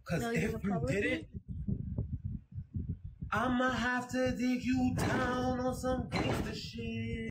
Cause No, if you didn't, I'ma have to dig you down on some gangster shit.